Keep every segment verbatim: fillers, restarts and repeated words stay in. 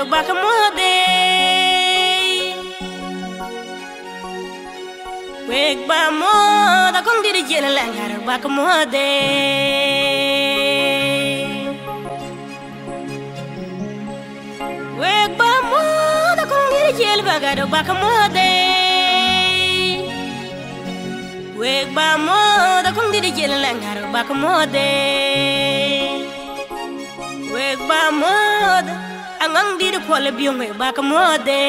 bakamode Wek ba mo da kong diri jela langar bakamode Wek ba mo da kong diri jela bagado bakamode Wek ba mo da kong diri jela langar bakamode Wek ba mo angang di kwala biong wek ba kamode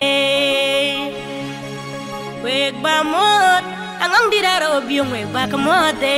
Wek ba mo angang di daro biong wek ba kamode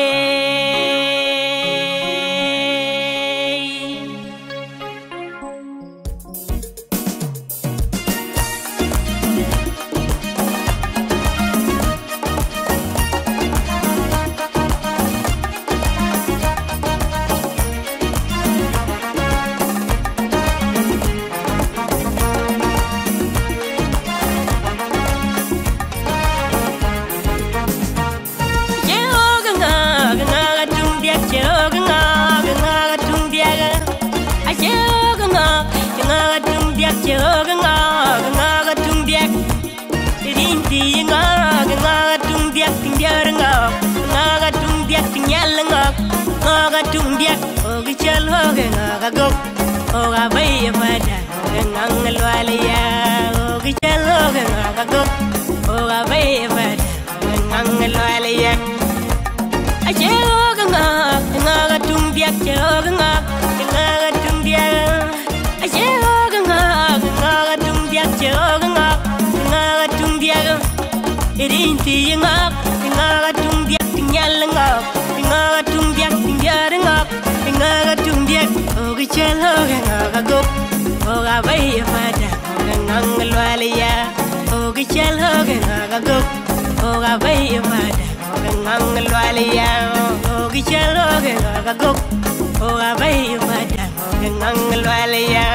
Tung dia, oh gichal ho genga gok, oh gabai pada gengang lualia, oh gichal ho genga gok, oh gabai pada gengang lualia. Aje ho genga genga tung dia, aje genga genga tung dia, aje ho genga genga tung dia, aje genga genga tung dia. Irinti genga genga tung dia tinggal ngap, genga tung dia tinggal ngap. Nga tung dia oh gichal ho nga gok oh gabai pada ngang lualia oh gichal ho nga gok oh gabai pada ngang lualia oh gichal ho nga gok oh gabai pada ngang lualia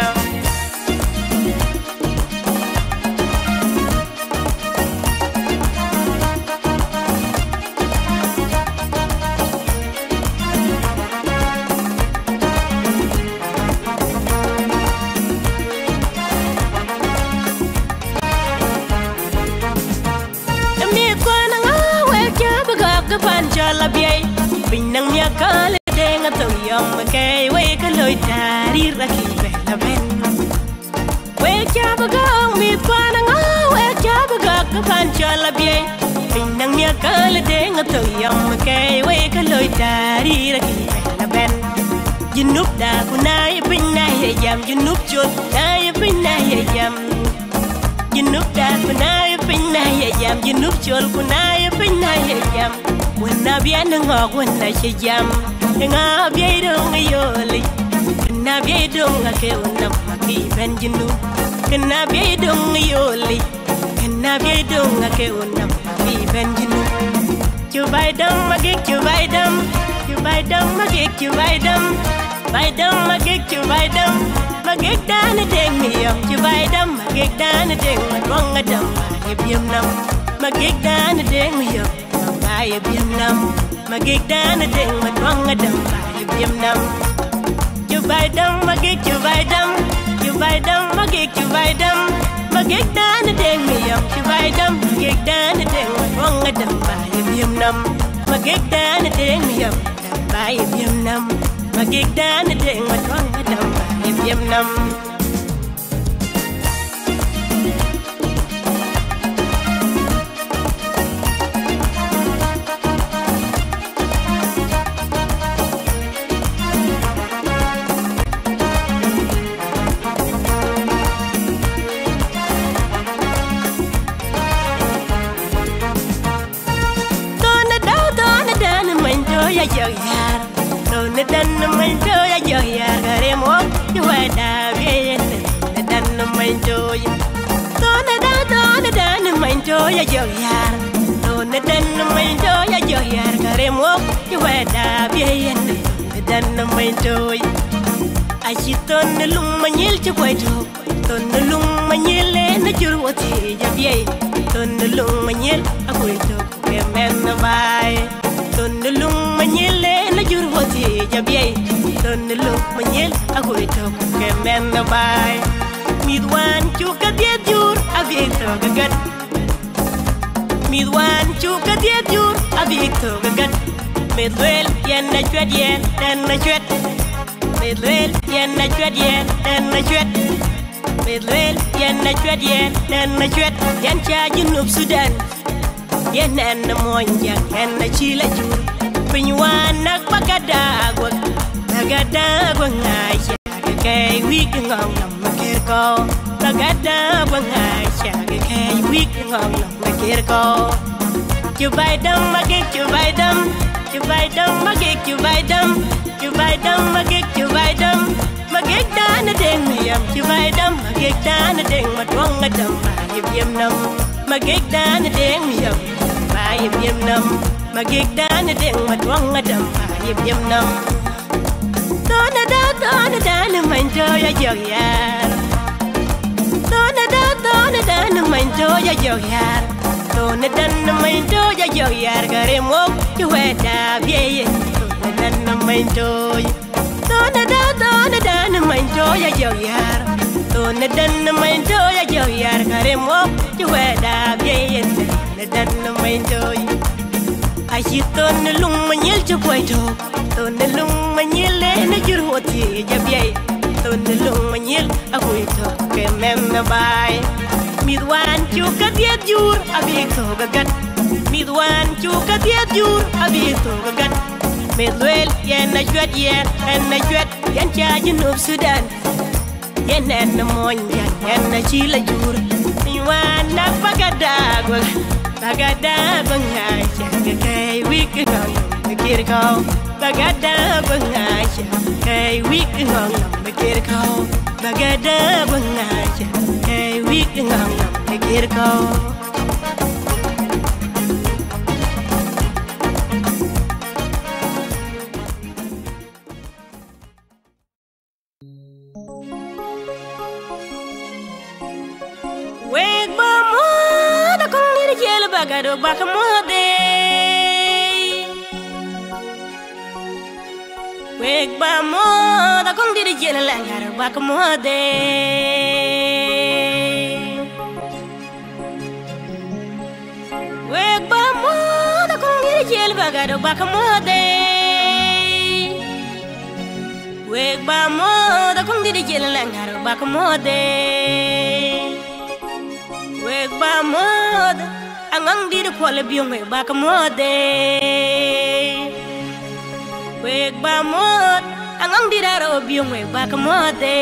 Panjala biay pinang mia kale denga to yam kay we kaloy dari raki bela ben we jabagang mi panang we jabagak panjala biay pinang mia kale denga to yam kay we kaloy dari raki bela ben junub da kunay pinay yam junub chot nay pinay yam junub da kunay pinay yam junub chol kunay pinay yam When I be a ngog when I say jam, and I be a dung a yoli, and I be a dung a kill up my key benjinu, and I be a dung a yoli, and I be a dung a kill up my key benjinu. You buy them, I get you buy them, you buy them, I get you buy them, buy them, I get you buy them, I get down a ding me up, you buy them, I get down a ding, I wrong a dumb, I give you numb, I get down a ding me up. Ay biam nam magig dan ding matwang adam ay biam nam you buy them magig you buy them you buy them magig you buy them magig dan ding me up you buy them magig dan ding matwang adam ay biam nam magig dan ding me up ay biam nam magig dan ding matwang adam ay biam nam ya yo yar no ne dan man to ya yo yar gare mo you da bien ne dan man to to ne da to ne dan man to ya yo yar no ne dan man to ya yo yar gare mo you da bien ne dan man to ai chi ton ne lung manyel chi kwai to ton ne lung manyel ne jur woti ya bien ton ne lung manyel akwai to ke men na bai ton ne lung manyel na jur woti ya bien ton ne lung manyel akwai to ke men na bai mi wan chuka dia jur abito gagat midwan chuka dia jur abito gagat medwel yen na chwet yen den na chwet medwel yen na chwet yen den na chwet medwel yen na chwet yen den na chwet yen cha junub Sudan yen na monja yen na chila jur pinywan nak bagada agwag bagada agwang Kay week ngong nam makir ko bagada bangai chage kay week ngong nam makir ko chubai dam magik chubai dam chubai dam magik chubai dam chubai dam magik chubai dam magik dan deng yam chubai dam magik dan deng matwang adam yim yim nam magik dan deng yam ba yim yim nam magik dan deng matwang adam yim yim nam Tona da tona da na manjo ya jogyar Tona da tona da na manjo ya jogyar Tona da na manjo ya jogyar garemo chueta biye Tona da na manjo Tona da tona da na manjo ya jogyar Tona da na manjo ya jogyar garemo chueta biye Tona da na manjo Ahiton lung manyel chupoito Ton lung manyel na jurwoti jabiay Ton lung manyel aguito ke mem na bay Midwan chuka dia jur abito gagat Midwan chuka dia jur abito gagat Medwel yen na chwet yen na chwet yen cha junub Sudan Yen na monja yen na chila jur Midwan na pagadagwa Bagada bangai chage kay week ngong mikir ko Bagada bangai chage kay week ngong mikir ko Bagada bangai chage kay week ngong mikir ko Wek ba mo da kong ni jel bagado bakamode Wek ba mo da kong di jel langar bakamode Wek ba mo da kong di jel bagado bakamode Wek ba mo da kong di jel langar bakamode Wek ba mo angang di de pole biong wek ba kamode Wek ba mo angang di daro biong wek ba kamode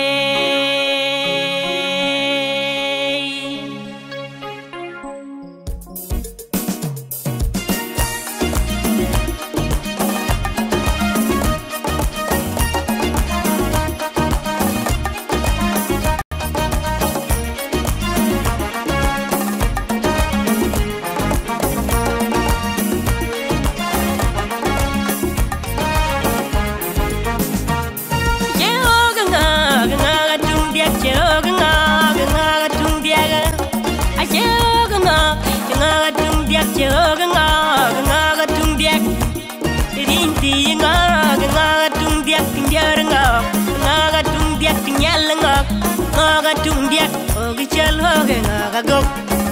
Joga nga nga nga tung diak rinti nga nga nga tung diak tinjar nga nga nga tung diak tinyal nga nga nga tung diak ogichal ho nga nga gok